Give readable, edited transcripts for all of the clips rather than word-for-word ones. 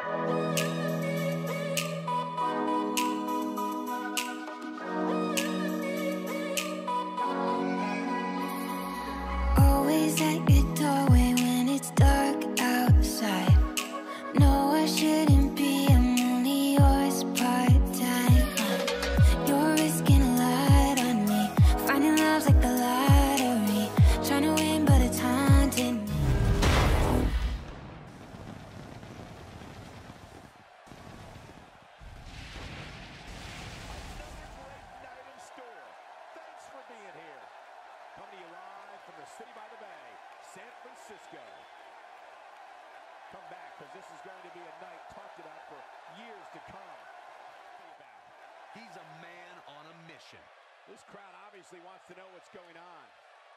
Always at your doorway when it's dark outside. No, I shouldn't be, I'm only yours part-time. You're risking a lot on me. Finding love's like the lottery. Trying to win but it's haunting me. Coming to you live from the city by the bay, San Francisco. Come back, because this is going to be a night talked about for years to come. He's a man on a mission. This crowd obviously wants to know what's going on.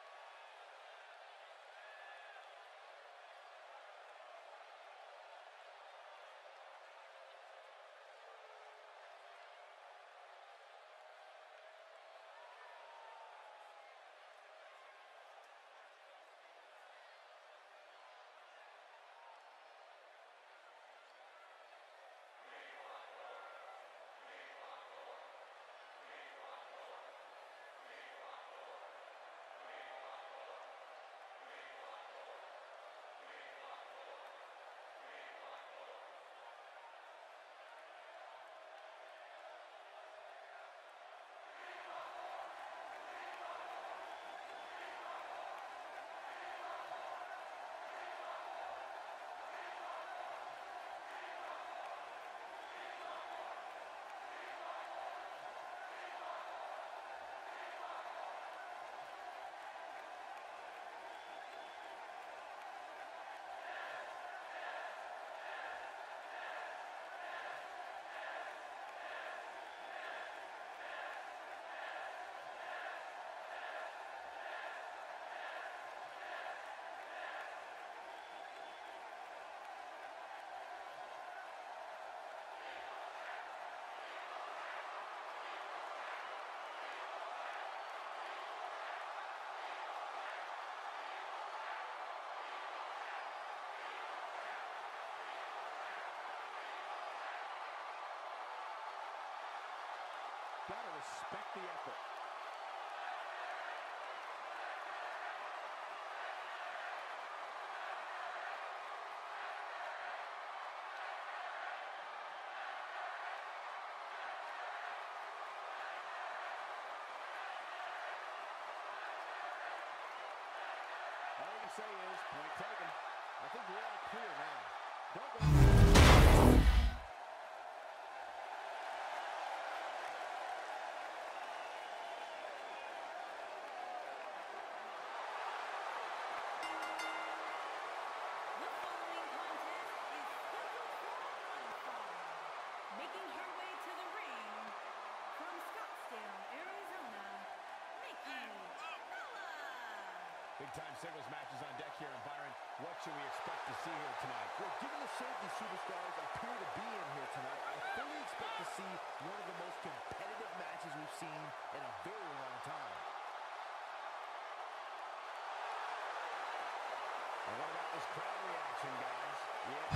Gotta respect the effort. All you can say is, point taken. I think we're all clear now. Don't go. Making her way to the ring from Scottsdale, Arizona, Nikki Bella. Big-time singles matches on deck here, and Byron, what should we expect to see here tonight? Well, given the shape these superstars appear to be in here tonight, I fully expect to see one of the most competitive matches we've seen in a very long time. And what about this crowd reaction, guys? Yeah.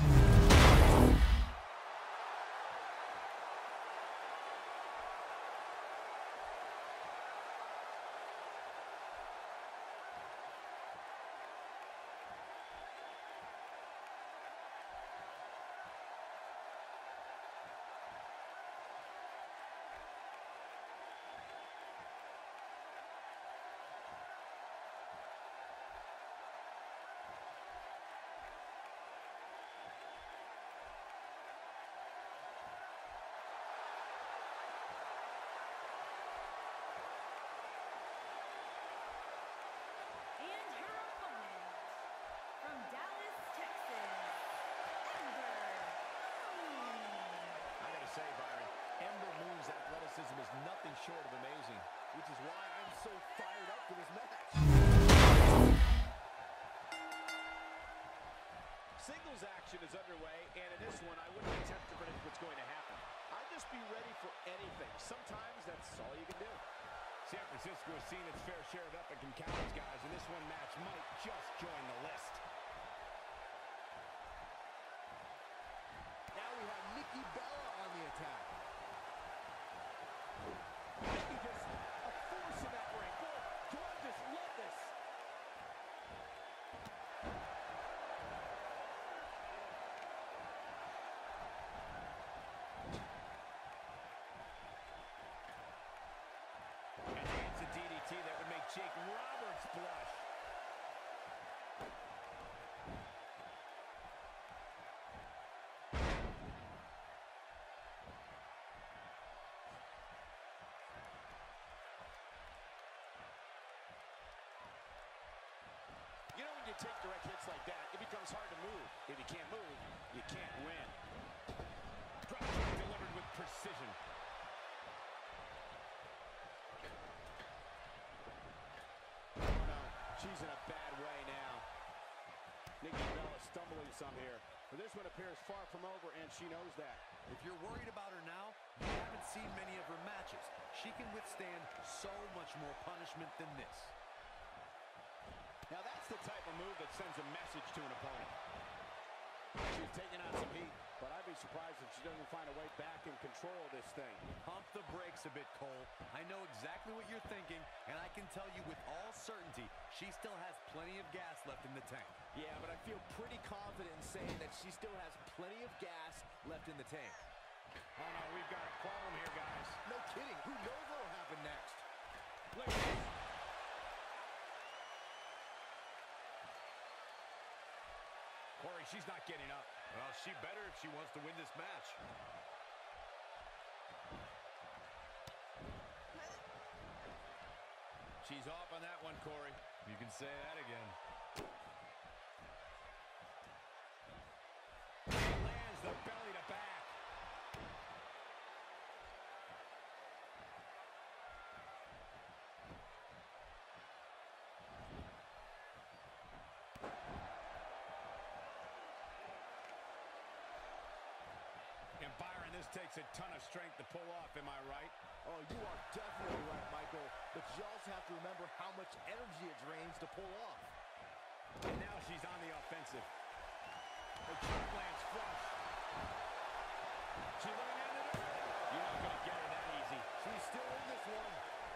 Say, Byron, Ember Moon's athleticism is nothing short of amazing, which is why I'm so fired up for this match. Singles action is underway, and in this one, I wouldn't attempt to predict what's going to happen. I'd just be ready for anything. Sometimes that's all you can do. San Francisco has seen its fair share of epic encounters, guys, and this one match might just join the list. Now Nikki Bella on the attack. Nikki just a force in that ring. Boy, do I just love this. And it's a DDT that would make Jake Roberts blush. You know, when you take direct hits like that, it becomes hard to move. If you can't move, you can't win. Drop kick delivered with precision. Oh, no. She's in a bad way now. Nikki Bella stumbling some here. But this one appears far from over, and she knows that. If you're worried about her now, you haven't seen many of her matches. She can withstand so much more punishment than this. Now that's the type of move that sends a message to an opponent. She's taking on some heat, but I'd be surprised if she doesn't find a way back and control this thing. Pump the brakes a bit, Cole. I know exactly what you're thinking, and I can tell you with all certainty, she still has plenty of gas left in the tank. Yeah, but I feel pretty confident in saying that she still has plenty of gas left in the tank. Oh no, we've got a problem here, guys. No kidding. Who knows what will happen next? Look at this. Corey, she's not getting up. Well, she better if she wants to win this match. She's off on that one, Corey. You can say that again. Lands the belly to back. And Byron, this takes a ton of strength to pull off, am I right? Oh, you are definitely right, Michael. But you also have to remember how much energy it drains to pull off. And now she's on the offensive. The chop lands flush. She's looking at it. You're not going to get her that easy. She's still in this one.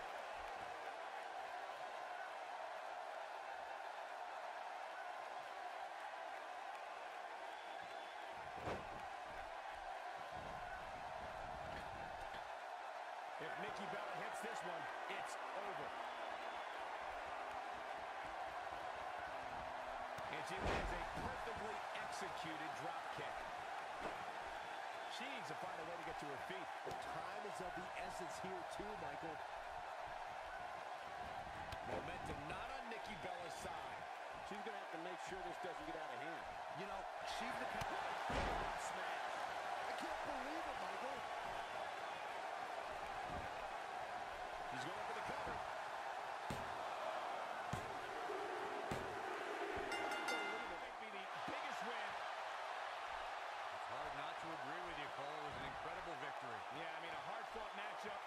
If Nikki Bella hits this one, it's over. And she lands a perfectly executed drop kick. She needs to find a way to get to her feet. Time is of the essence here too, Michael. Momentum not on Nikki Bella's side. She's going to have to make sure this doesn't get out of hand. You know, she's the kind Oh, smash. I can't believe it, Michael. She's going for the cover. Unbelievable. Might be the biggest win. It's hard not to agree with you, Cole. It was an incredible victory. Yeah, I mean, a hard-fought matchup.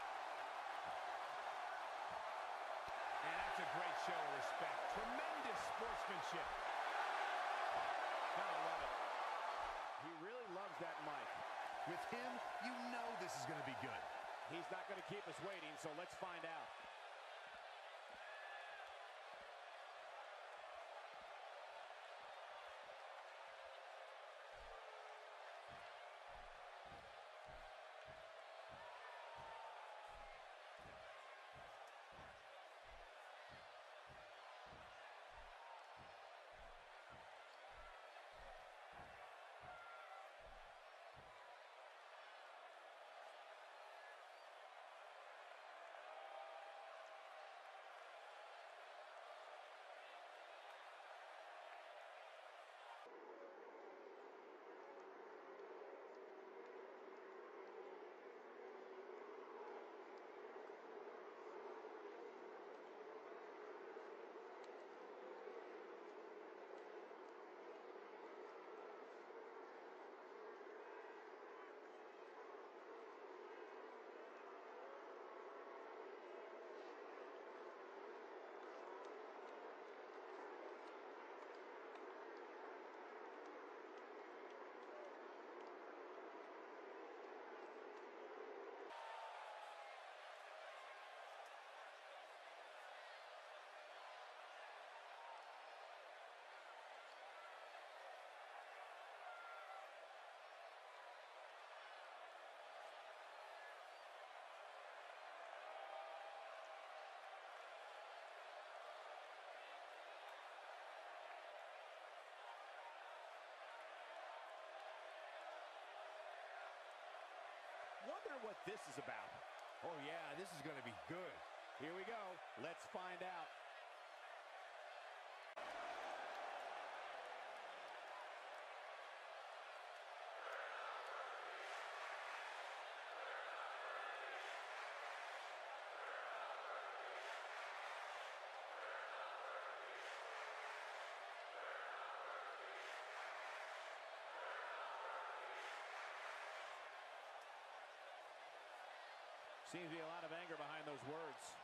And that's a great show of respect. Tremendous sportsmanship. Gotta love it. He really loves that mic. With him, you know this is going to be good. He's not going to keep us waiting, so let's find out. Wonder what this is about. Oh, yeah, this is going to be good. Here we go. Let's find out. Seems to be a lot of anger behind those words.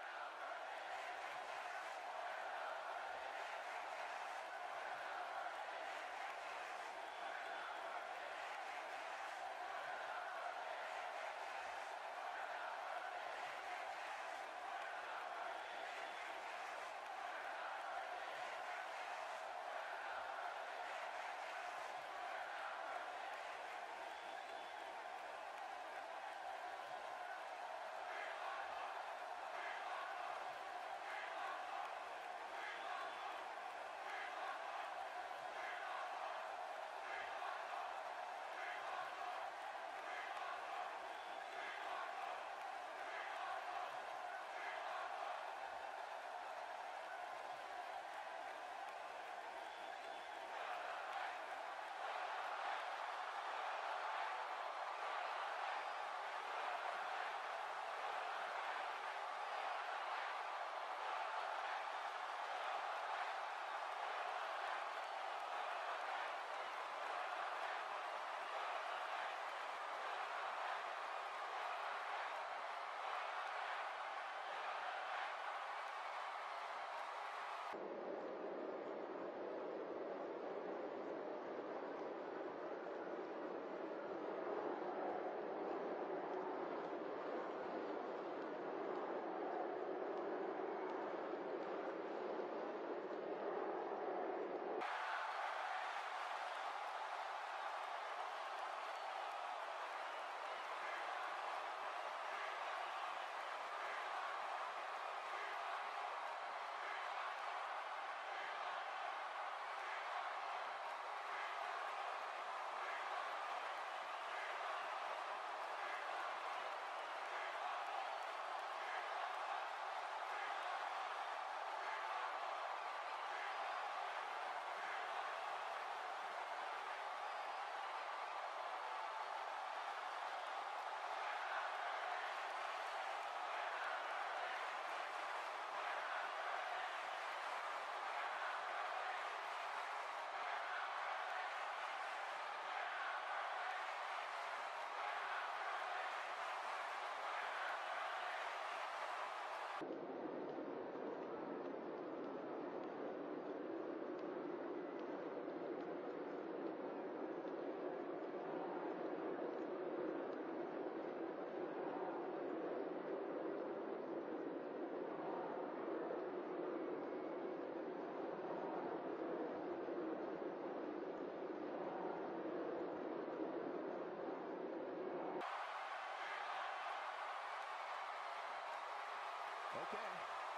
Okay.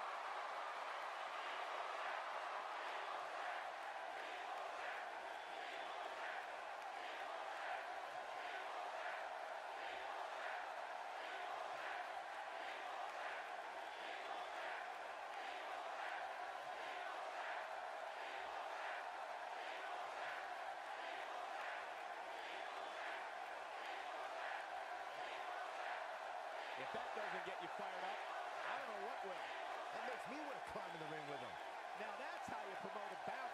If that doesn't get you fired up, I don't know what will. That makes me want to climb in the ring with him. Now that's how you promote a bout.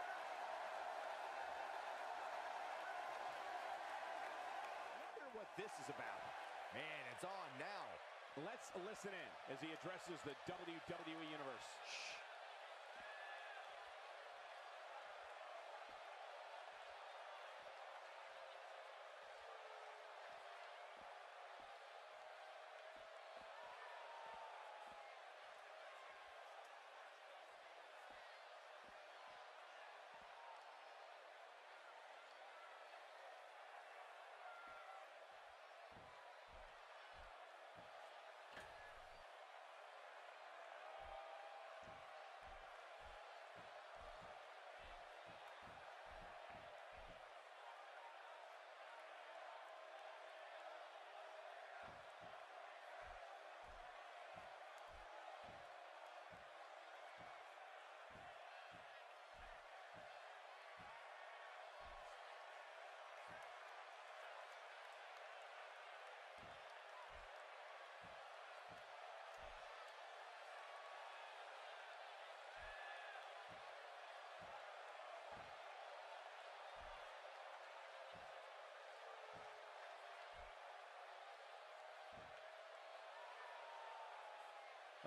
Wonder what this is about. Man, it's on now. Let's listen in as he addresses the WWE Universe. Shh.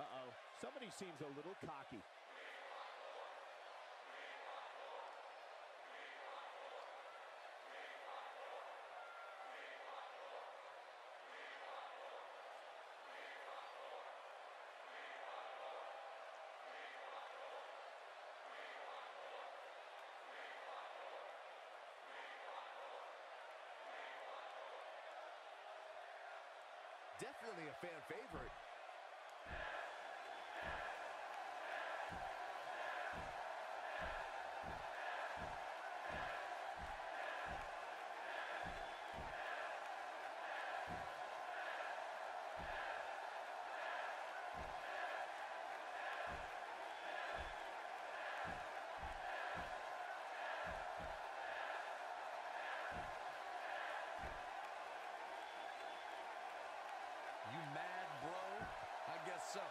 Uh-oh, somebody seems a little cocky. Definitely a fan favorite. You mad, bro? I guess so.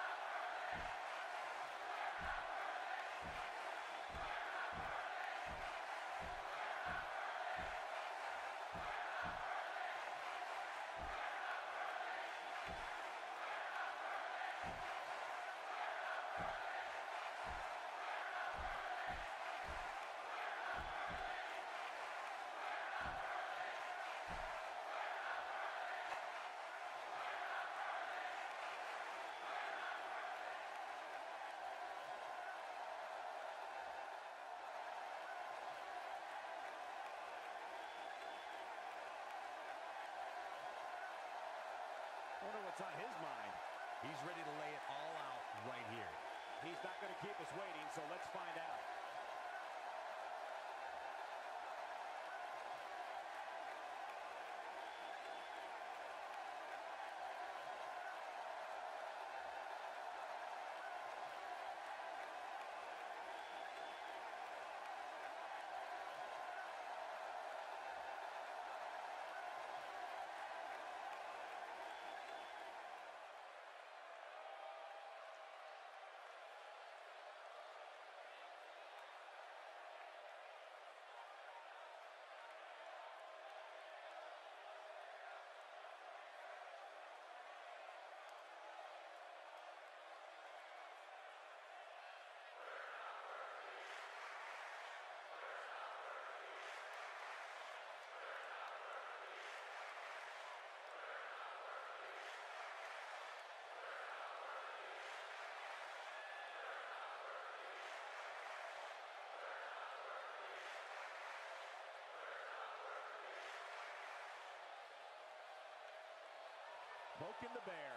Wonder what's on his mind. He's ready to lay it all out right here. He's not going to keep us waiting, so let's find out. Poking the bear.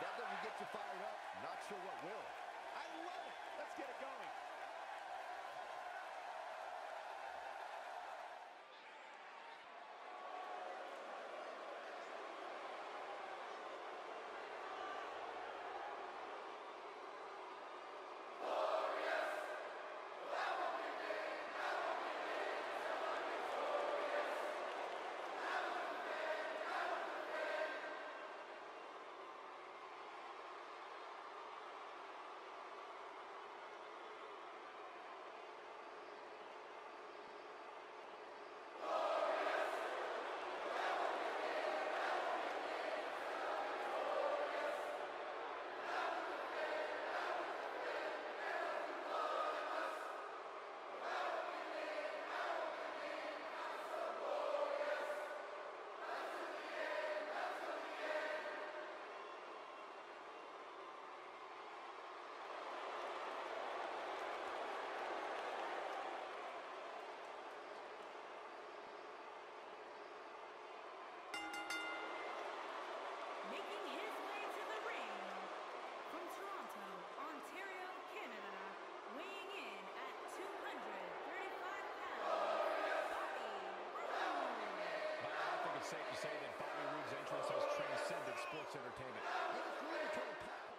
that doesn't get you fired up, not sure what will. I love it. Let's get it going. Making his way to the ring from Toronto, Ontario, Canada, weighing in at 235 pounds, Bobby Roode. I think it's safe to say that Bobby Roode's entrance has transcended sports entertainment. It's really become a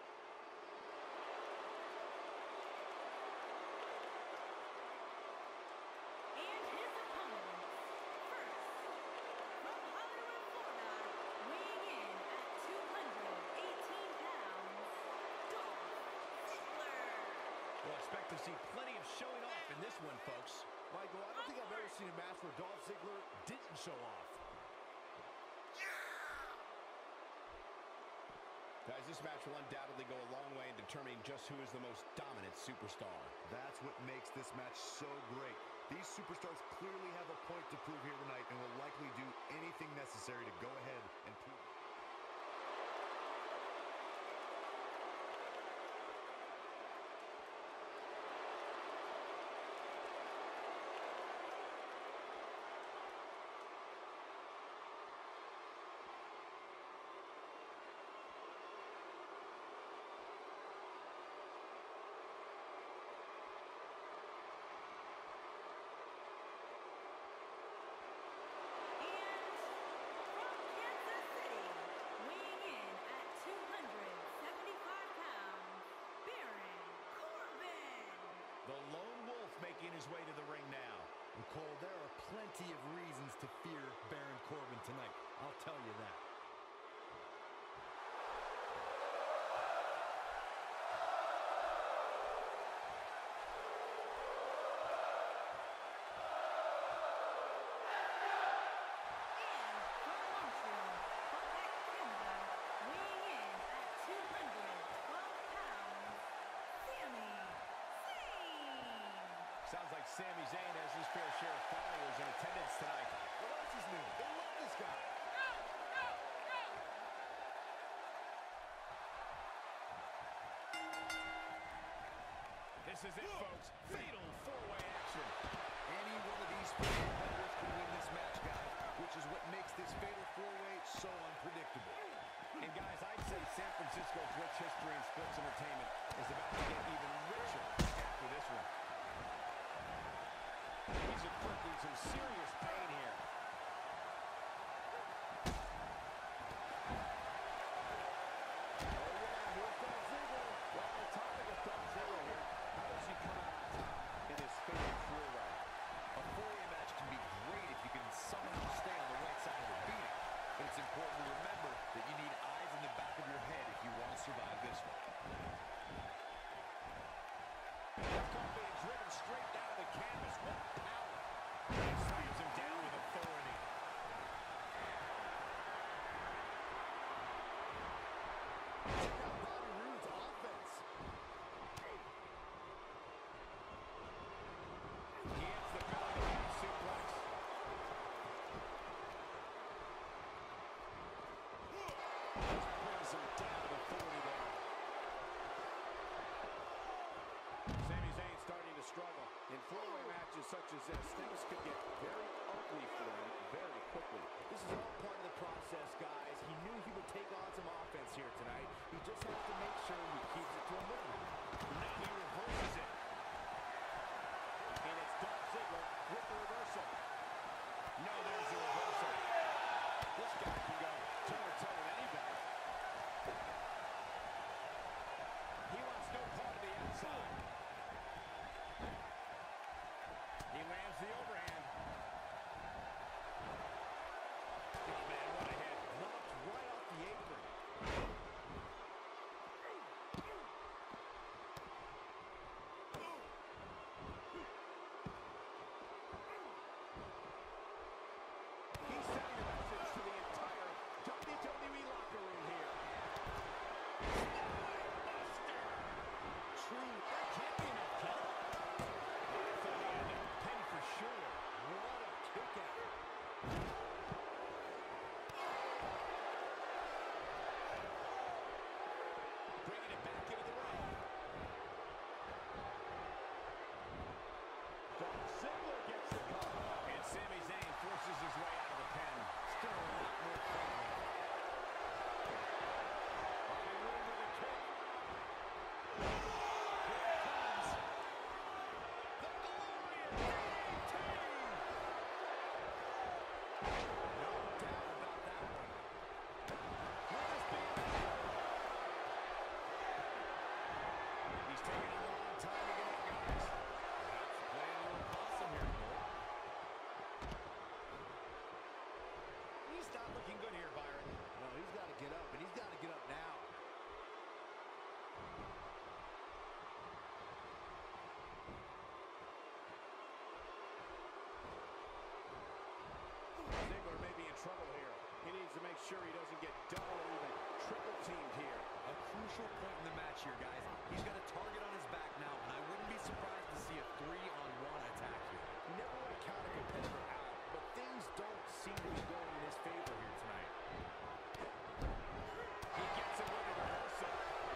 And his opponent, first, from Hollywood, Florida, weighing in at 218 pounds, Dolph Ziggler. We'll expect to see plenty of showing off in this one, folks. Michael, I don't think I've ever seen a match where Dolph Ziggler didn't show off. Guys, this match will undoubtedly go a long way in determining just who is the most dominant superstar. That's what makes this match so great. These superstars clearly have a point to prove here tonight and will likely do anything necessary to go ahead and prove it. The lone wolf making his way to the ring now. And Cole, there are plenty of reasons to fear Baron Corbin tonight. I'll tell you that. Sounds like Sami Zayn has his fair share of followers in attendance tonight. What else is new? They love this guy. This is it, folks. Fatal four-way action. Any one of these four competitors can win this match, guys, which is what makes this fatal four-way so unpredictable. And guys, I'd say San Francisco's rich history in sports entertainment is about to get even richer after this one. He's inflicting some serious pain here. Survive this one. Being driven straight down the canvas. What power! He slams him down with authority. Check out Bobby Roode's offense. He hits the belly to the suplex. Brings him down with authority there. Sami Zayn starting to struggle. In four-way matches such as this, things could get very ugly for them very quickly. This is all part of the process, guys. He knew he would take on some offense here tonight. He just has to make sure he keeps it to a minimum. Now he reverses it. And it's Dolph Ziggler with the reversal. No, there's the reversal. This guy can go toe-to-toe with anybody. He wants no part of the outside. He lands the overhand. Oh, man, what a hit. Knocked right off the apron. He's sending a message to the entire WWE locker room here. Spinebuster! True. That can't be enough count. I thought he had that pin for sure. What a kick out. Bringing it back into the ring. Dolph Ziggler gets the cover. And Sami Zayn forces his way out of the pin. Still a lot more fun. Bobby Roode with a kick. Here it comes. The glorious DDT. No doubt about that one. Will this be enough? He's taking a long time to get up, guys. Perhaps playing a little possum here, Cole. He's not looking good here, Byron. No, he's got to get up, and he's got to get up now. Ziggler may be in trouble here. He needs to make sure he doesn't get double or even triple teamed here. A crucial point in the match here, guys. He's got a target on his back now, and I wouldn't be surprised to see a 3-on-1 attack here. You never want to count a competitor out, but things don't seem to be going in his favor here tonight. He gets it with a reversal.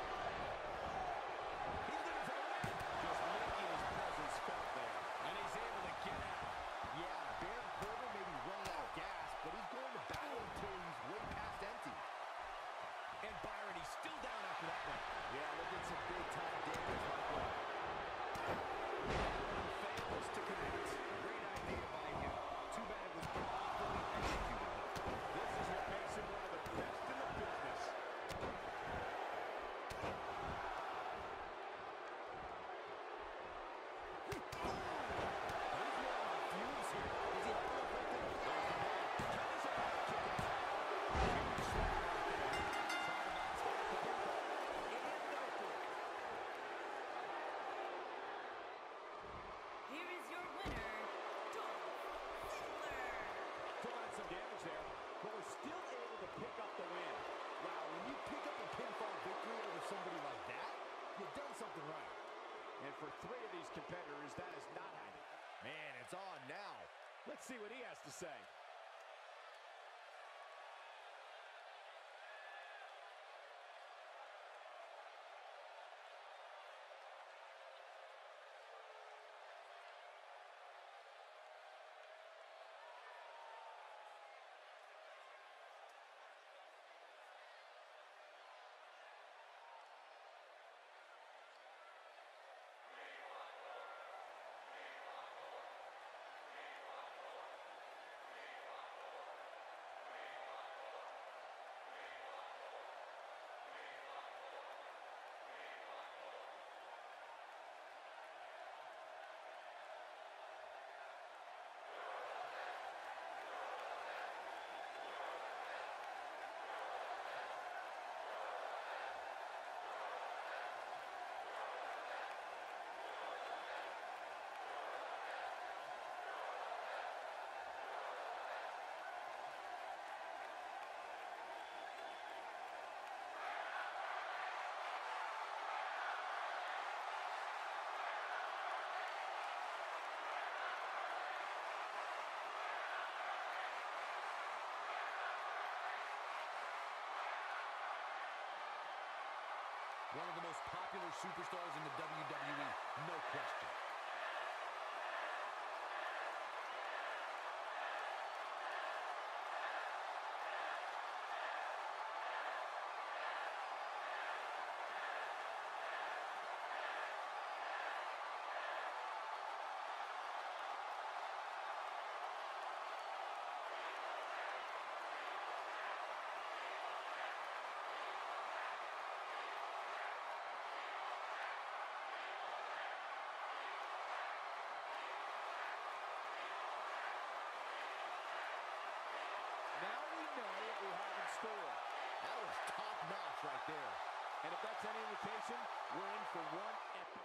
He's looking for the win. Just making his presence felt there. And he's able to get out. Yeah, Baron Corbin may be running out of gas, but he's going to battle until he's way past empty. And Byron, he's still down after that one. Yeah, look at some big-time damage right there. Fails to connect. Great idea by him. Too bad it was awfully executed, though. This is what makes him one of the best in the business. Here is your winner, Dolph Ziggler. Took on some damage there, but was still able to pick up the win. Wow, when you pick up a pinfall victory over somebody like that, you've done something right. And for 3 of these competitors, that is not happening. Man, it's on now. Let's see what he has to say. One of the most popular superstars in the WWE, no question. right there. And if that's any indication, we're in for one epic.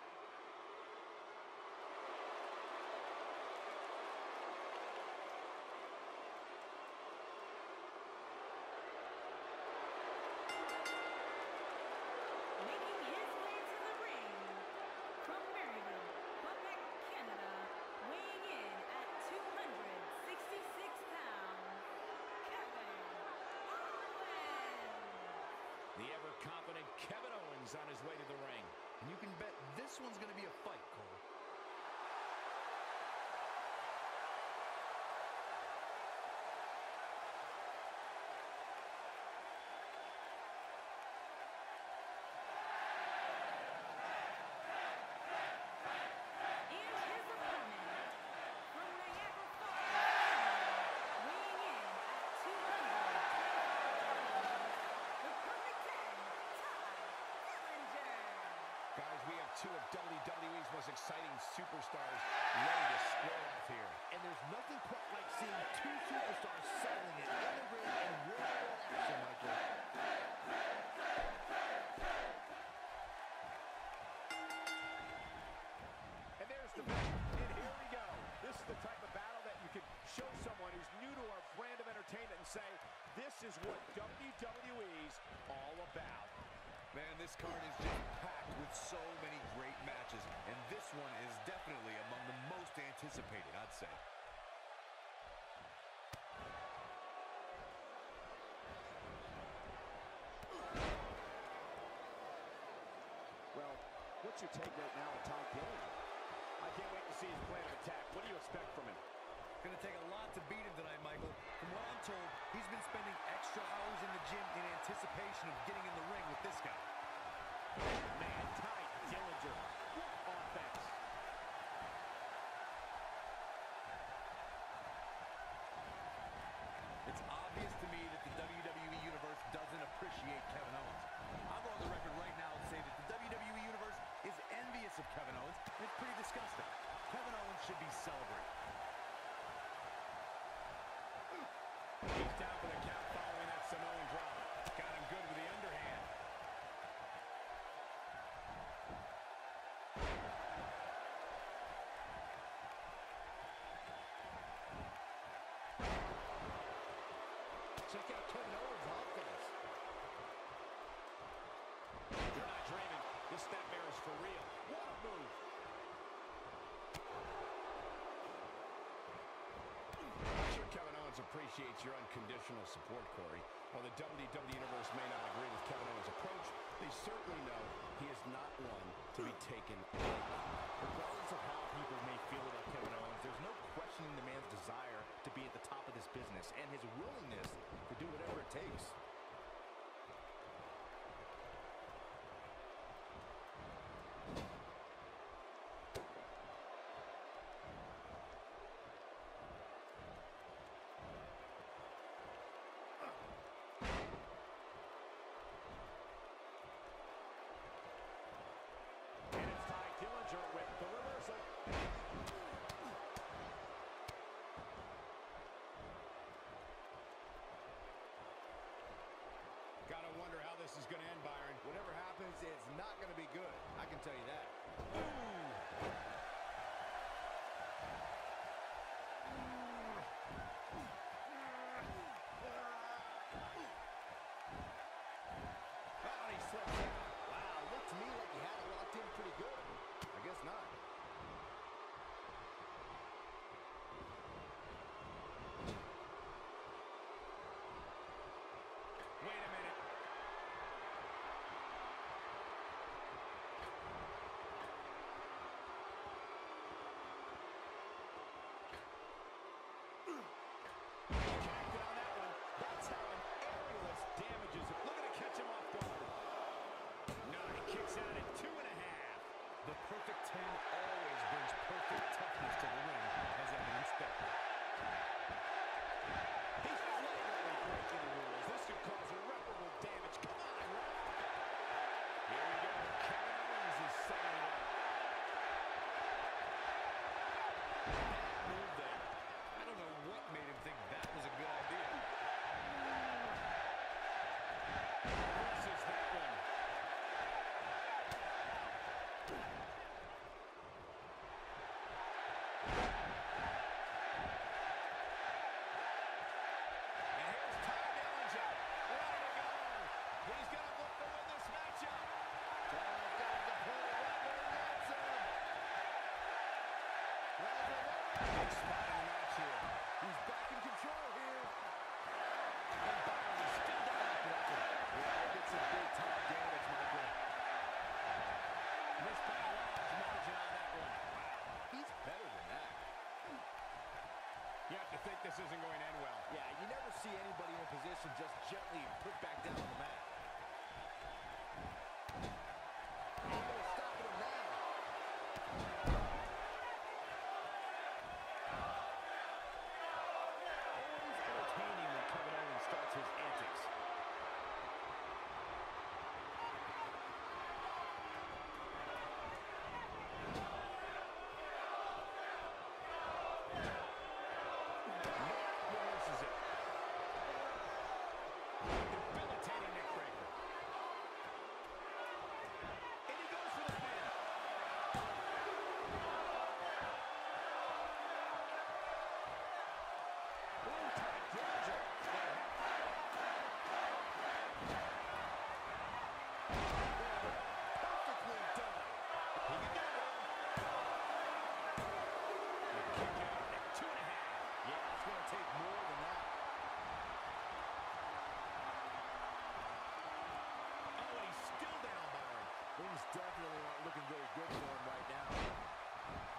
Making his way to the ring from Maryville, Quebec, Canada, weighing in at 266 pounds, Kevin Owens. The ever-confident Kevin Owens on his way to the ring. And you can bet this one's going to be a fight, Cole. And his opponent from Niagara Falls, Canada, weighing in at 225 pounds, the perfect 10, Ty Dillinger. Guys, we have two of WWE's most exciting superstars ready to square off here. And there's nothing quite like seeing two superstars settling it in the ring and real-world action, Michael. And there's the match. And here we go. This is the type of battle that you can show someone who's new to our brand of entertainment and say, this is what WWE's all about. Man, this card is just packed with so many great matches, and this one is definitely among the most anticipated, I'd say. Well, what's your take right now on Ty Dillinger? I can't wait to see his plan of attack. What do you expect from him? Going to take a lot to beat him tonight, Michael. From what I'm told, he's been spending extra hours in the gym in anticipation of getting in the ring with this guy. Man, Ty Dillinger. What offense. It's obvious to me that the WWE Universe doesn't appreciate Kevin Owens. I'll go on the record right now and say that the WWE Universe is envious of Kevin Owens, and it's pretty disgusting. Kevin Owens should be celebrated. He's down for the count following that Samoan drop. Got him good with the underhand. Check out Kevin Owens' offense. You're not dreaming. This snapmare is for real. What a move. I'm sure Kevin Owens appreciates your unconditional support, Corey. While the WWE Universe may not agree with Kevin Owens' approach, they certainly know he is not one to be taken lightly. Regardless of how people may feel about Kevin Owens, there's no questioning the man's desire to be at the top of this business and his willingness to do whatever it takes. And it's Ty Dillinger with the reversal. Gotta wonder how this is going to end, Byron. Whatever happens, it's not going to be good. I can tell you that. Oh, he slips out. Wow, looked to me like he had it locked in pretty good. I guess not. Wait a minute. Connected on that one. That's how an aerialist damages it. Look at it catch him off guard. No, he kicks out at 2.5. The perfect 10 always brings perfect toughness to the ring, as evidenced there. He's flagrantly breaking the rules. This could cause irreparable damage. Come on, ref. Here we go. Kevin Owens is setting it up. Bad move there. I don't know what made him think that was a good idea. Reverses that weak spot in the match here. He's back in control here. And Byron is still down after that one. Yeah, it gets some big-time damage, Michael. Missed by a large margin on that one. He's better than that. You have to think this isn't going to end well. Yeah, you never see anybody in a position just gently put back down on the mat. Almost stopping him now. Always entertaining when Kevin Owens starts his antics. Reverses it. Debilitating neck breaker. And he goes for the pin. Ooh, tight Georgia. Perfectly done. He can do it. The kick out at 2.5. Yeah, it's going to take more than that. Oh, and he's still down, Byron. Things definitely aren't looking very good for him right now.